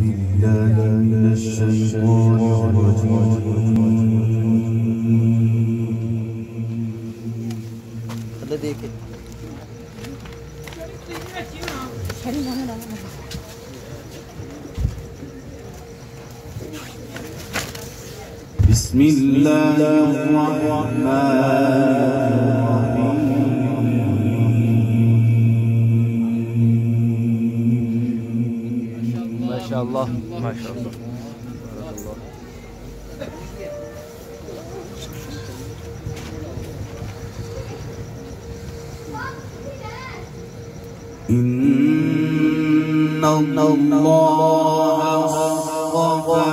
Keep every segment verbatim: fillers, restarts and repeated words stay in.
بالله من الشيطان الرجيم. بسم الله الرحمن الرحيم. ما شاء الله ما شاء الله. إن الله اصطفى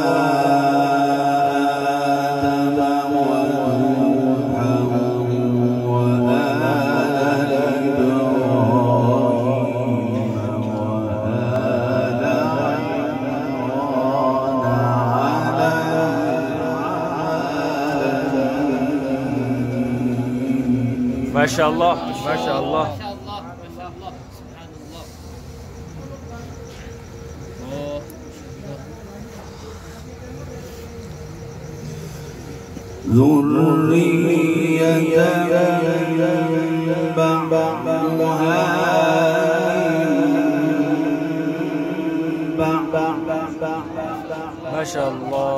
آدم ونوحا وآل إبراهيم وآل عمران على العالمين. ما شاء الله ما شاء الله. ذرية بعضها ما شاء الله.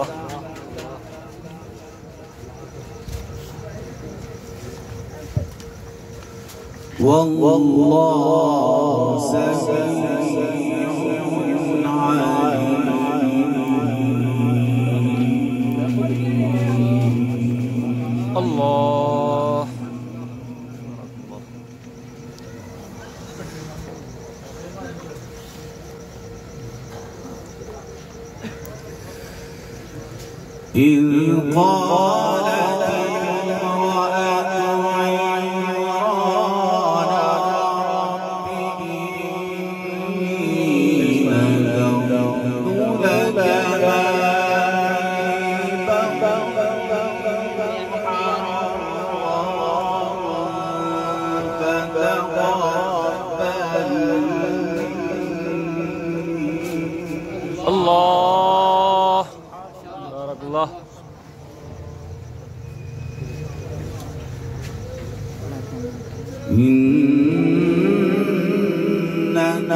والله سميع عليم. الله إذ قالت امرأة عمران رب إني نذرت لك ما الله بارك الله. إنك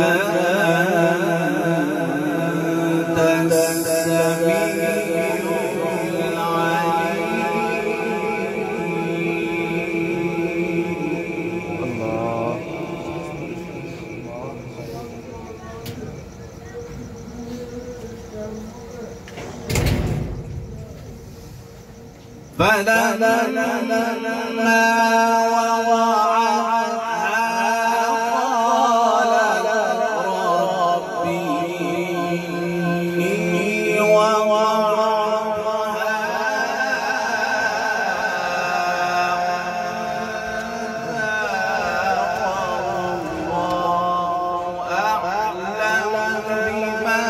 أنت السميع العليم. الله فلما وضعتها قالت رب إني وضعتها والله أعلم بما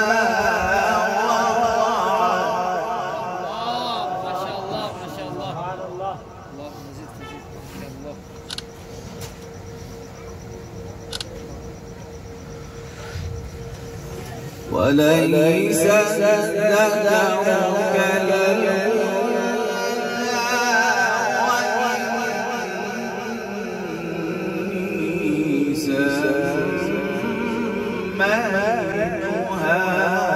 وليس الذكر كالأنثى وإني سميتها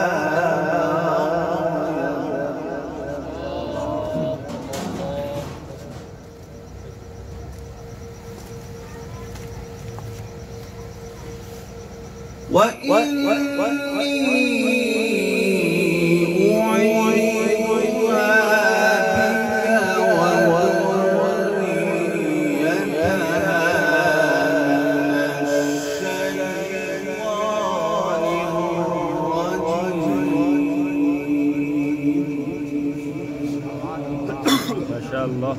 وإني أعيذها بك وذريتها من الشيطان الرجيم. ما شاء الله.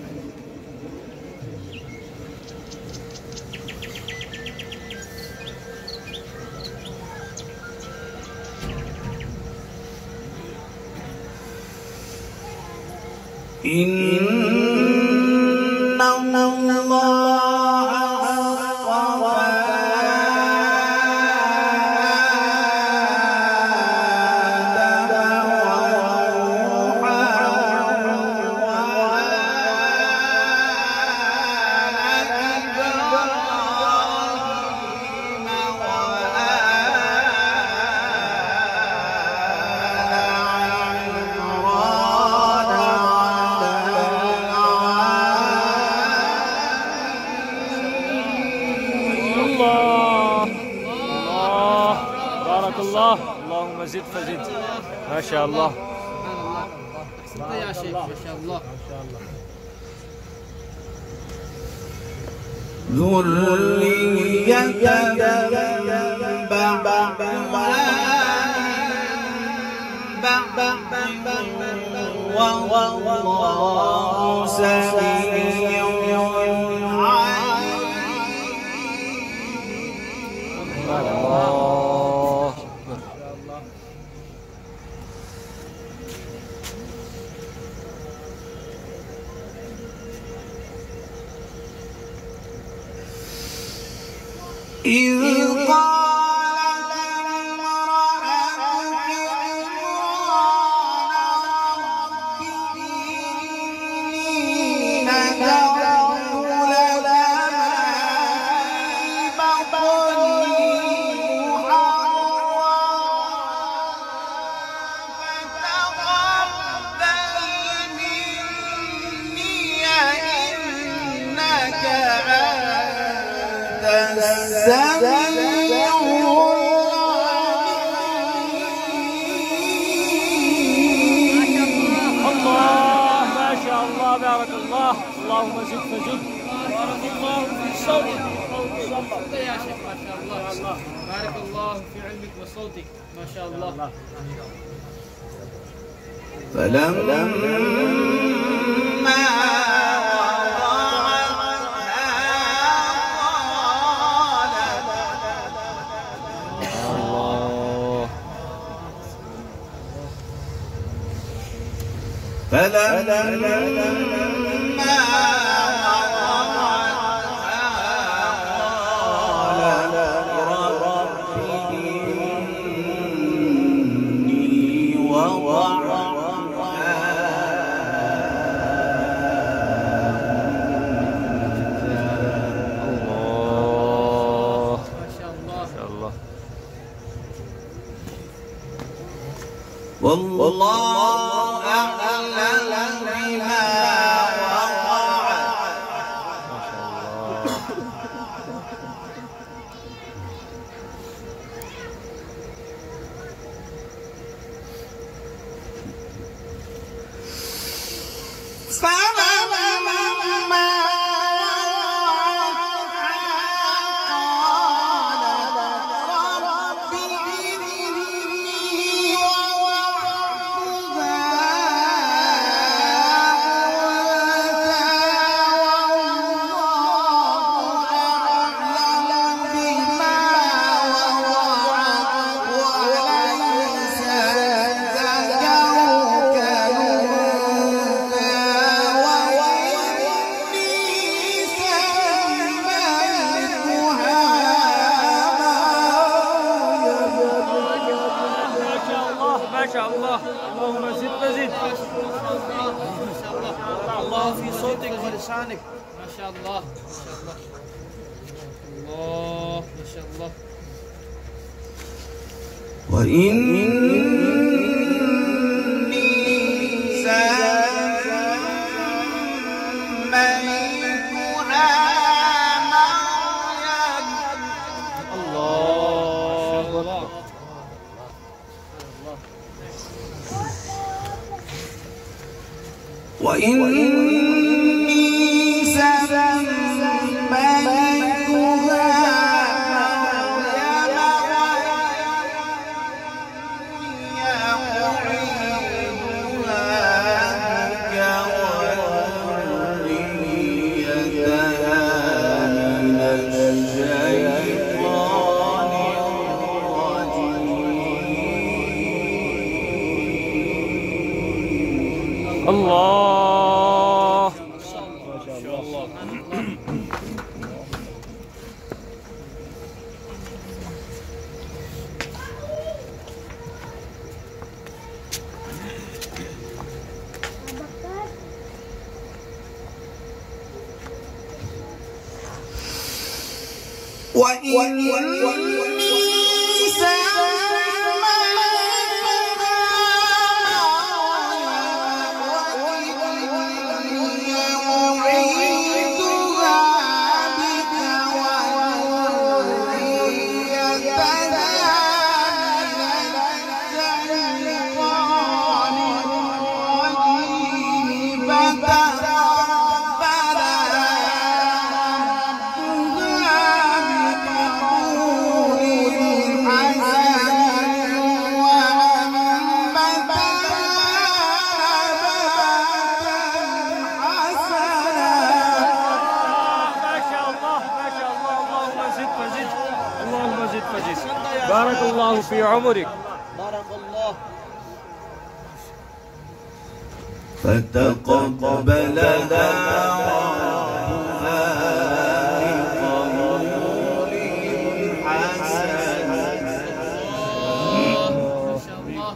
إن الله اصطفى الله. اللهم زد فزد. ما شاء الله. أحسنت يا شيخ ما شاء الله. ذرية والله سميع الله. إذ قالت امرأة عمران رب إني نذرت لك ما في بطني محررا فتقبل مني إنك أنت السميع الله ما شاء الله بارك الله. اللهم زد فزد. بارك الله في صوتك. أحسنت يا شيخ ما شاء الله. بارك الله في علمك وصوتك ما شاء الله. فلما فلما قال رب إني وضعتها الله ما شاء الله. ما شاء الله. والله أعلم بما وضعت ما شاء الله. فلما ما شاء الله. اللهم زد فزد. ما شاء الله. الله في صوتك ولسانك ما شاء الله. ما شاء الله. الله ما شاء الله. وإني سميتها مريم الله أكبر. وإني الله. ما شاء الله. وإني الله في عمرك. بارك الله. فتقبلها ربها بقبول حسن. ما شاء الله.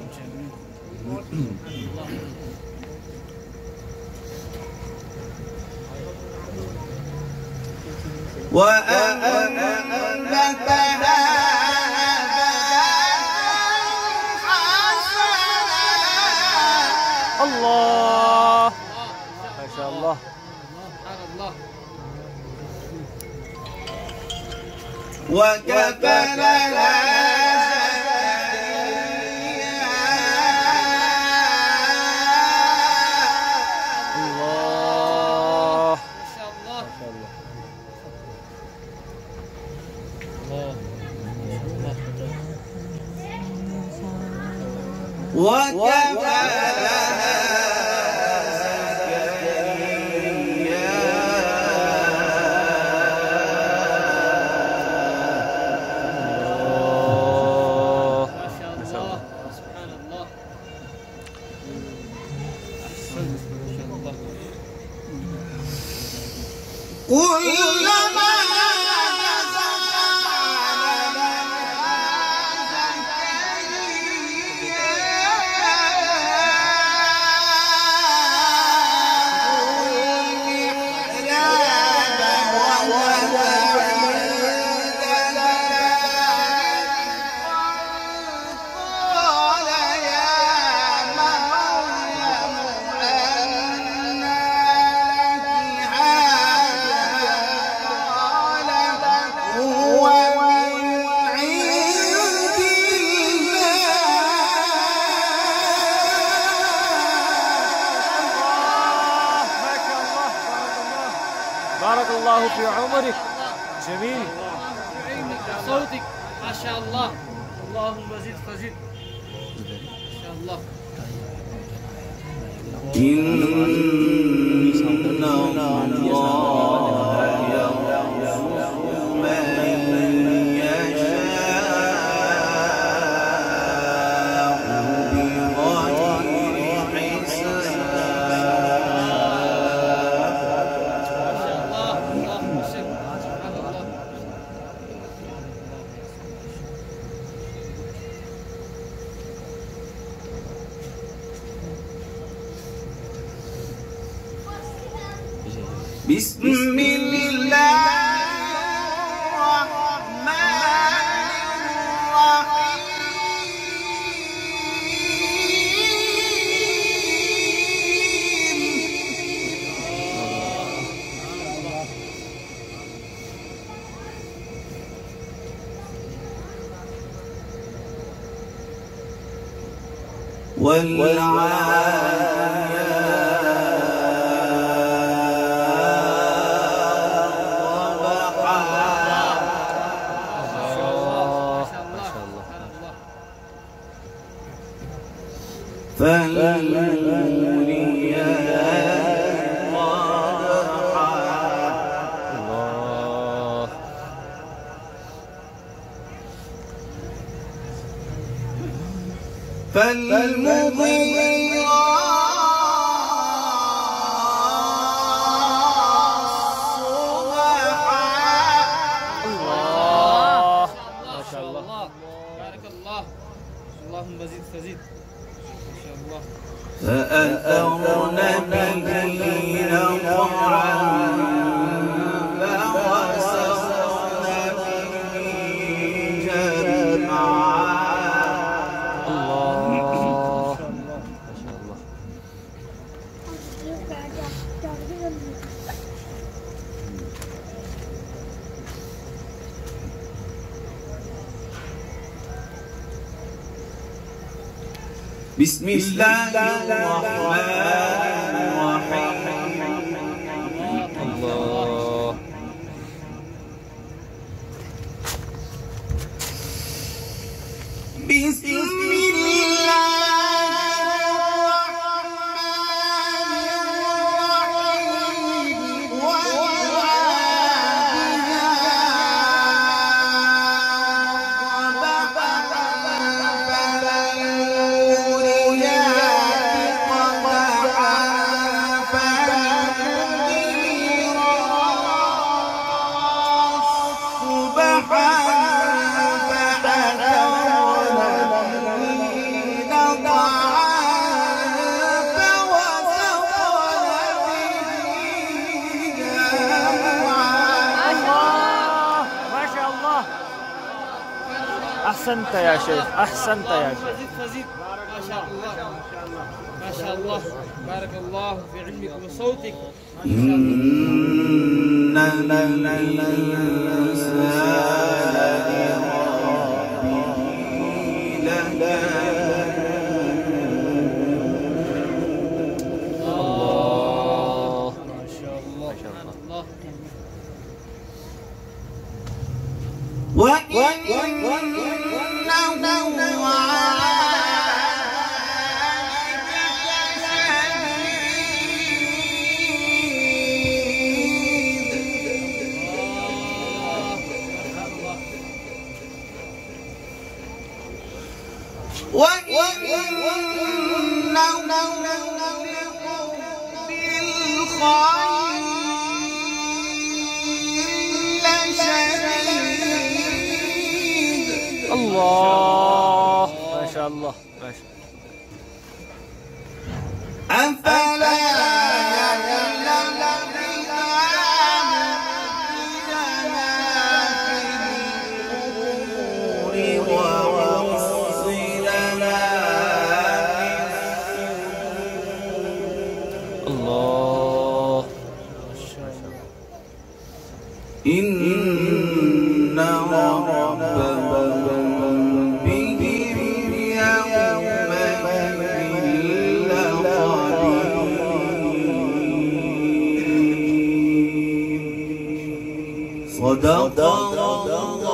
وأنبتها الله ما شاء الله. سبحان الله. وكفلها الله ما شاء الله. ما شاء الله. وكفلها كلما نزل بارك الله في عمرك. جميل. صوتك ما شاء الله. اللهم زد فزد. ما شاء الله. إن الله يرزق من يشاء بغير حساب. اللهم صل. سبحان الله. بسم الله الرحمن الرحيم والعاديات فالموريات قدحا فالمغيرات صبحا. الله ما شاء الله. بارك الله. اللهم زد فزد. ما شاء الله. فأثرن به نقعا فوسطن به جمعا. الله ما شاء الله. بسم الله الرحمن الرحيم. الله بسم الله الرحمن الرحيم. والعاديات ضبحا أحسنت يا شيخ، أحسنت يا شيخ. فزيد فزيد. ما شاء الله ما شاء الله. بارك الله في علمك وصوتك. ما شاء الله. إن الإنسان الله ما شاء الله سبحان الله. وإنه الله ما شاء الله ما شاء الله. أفلا الله إن ربهم بهم يومئذ لخبير. صدق